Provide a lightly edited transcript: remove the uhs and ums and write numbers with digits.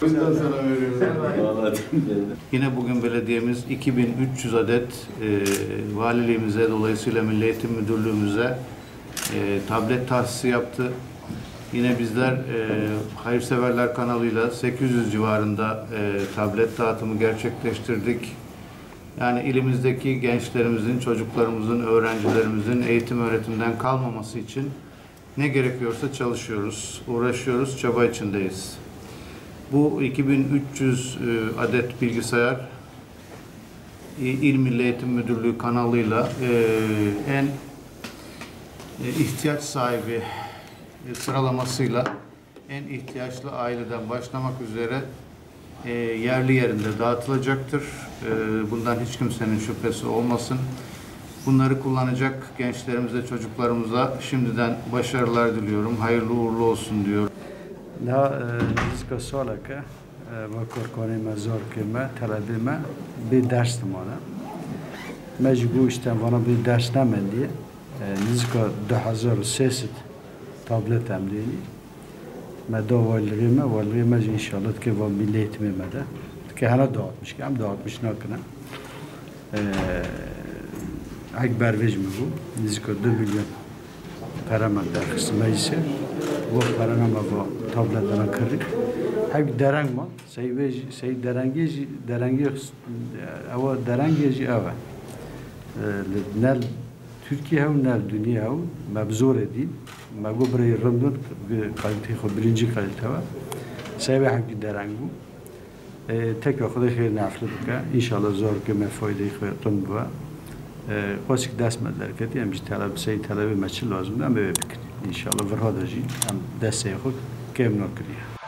O yüzden sana veriyorum. Yine bugün belediyemiz 2300 adet valiliğimize, dolayısıyla Milli Eğitim Müdürlüğümüze tablet tahsisi yaptı. Yine bizler Hayırseverler kanalıyla 800 civarında tablet dağıtımı gerçekleştirdik. Yani ilimizdeki gençlerimizin, çocuklarımızın, öğrencilerimizin eğitim öğretimden kalmaması için ne gerekiyorsa çalışıyoruz, uğraşıyoruz, çaba içindeyiz. Bu 2300 adet bilgisayar İl Milli Eğitim Müdürlüğü kanalıyla en ihtiyaç sahibi sıralamasıyla en ihtiyaçlı aileden başlamak üzere yerli yerinde dağıtılacaktır. Bundan hiç kimsenin şüphesi olmasın. Bunları kullanacak gençlerimize, çocuklarımıza şimdiden başarılar diliyorum. Hayırlı uğurlu olsun diyorum. Da nizka salaka ve korkani mezar kime talebime bir ders tamana. Mecbu işte bana bir ders nemen diye nizka 2003 tablet emlini. Meda valgime inşallah ki va milli eğitimi mede. Ki hala dağıtmış ki hem dağıtmış nakına. Akbar vecmi bu. Nizka 2 milyon paraman der kısmı ise bu paranın bu tabletlerine kırdık. Hep dereng mi? Say derengi ama derengi ava. Nel Türkiye ve nel dünya ve mabzur edin. Mağburi rımdın kalite xo birinci kalite var. Say hep dereng bu. Tekrar Xuday xeyir naflı bika. İnşallah zor ki mefayda xeyirton bu. Qasik ders medlerketi hem talebi meçhul lazım da ama İnşallah verhadaji hem desteği xud kemnor kiriye.